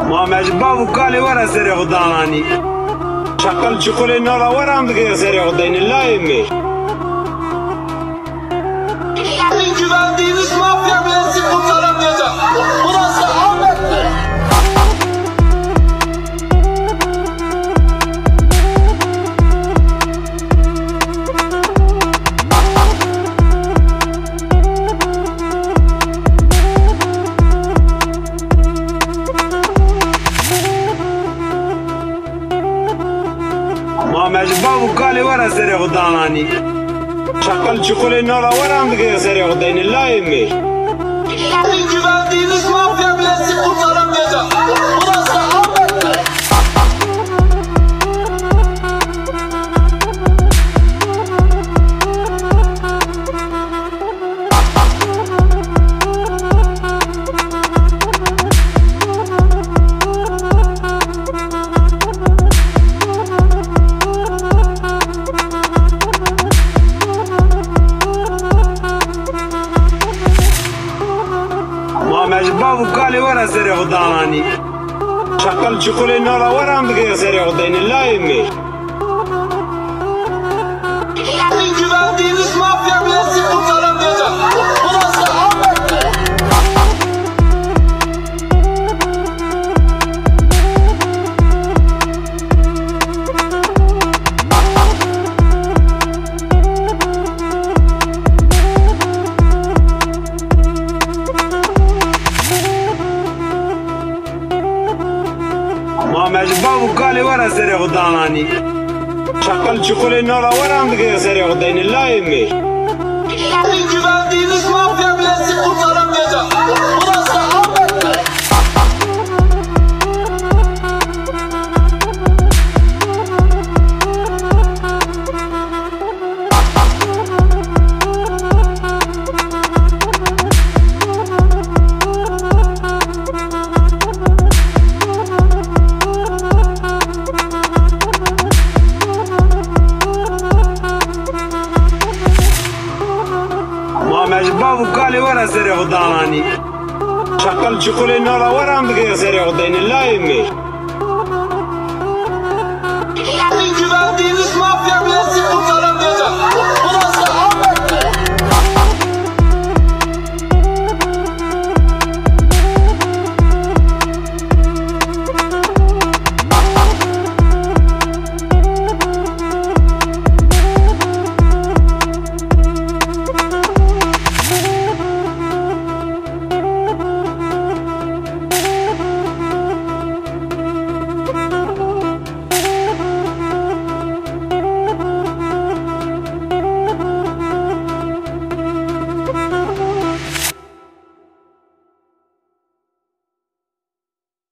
Muhammed Babu Kali wara sere Ghudanani Shakal Chukule Nola waram dige sere Ghudaini laimi Güvendiğiniz mafya müessesi kurtaramayacak. Burası Ahmet'tir. Muhammed Babu Kali wara sere Ghudanani Shakal Chukule Nola waram dige sere Ghudaini laimi Güvendiğiniz mafya müessesi kurtaramayacak. Burası Ahmet'tir. Muhammed Babu Kali wara sere Ghudanani Shakal Chukule Nola waram dige sere Ghudaini laimi Güvendiğiniz mafya müessesi kurtaramayacak. Burası Ahmet'tir. Muhammed Babu Kali wara sere Ghudanani Shakal Chukule Nola waram dige sere Ghudaini laimi Güvendiğiniz mafya müessesi kurtaramayacak. Burası Ahmet'tir. Muhammed Babu Kali wara sere Ghudanani Shakal Chukule Nola waram dige sere Ghudaini laimi Güvendiğiniz mafya müessesi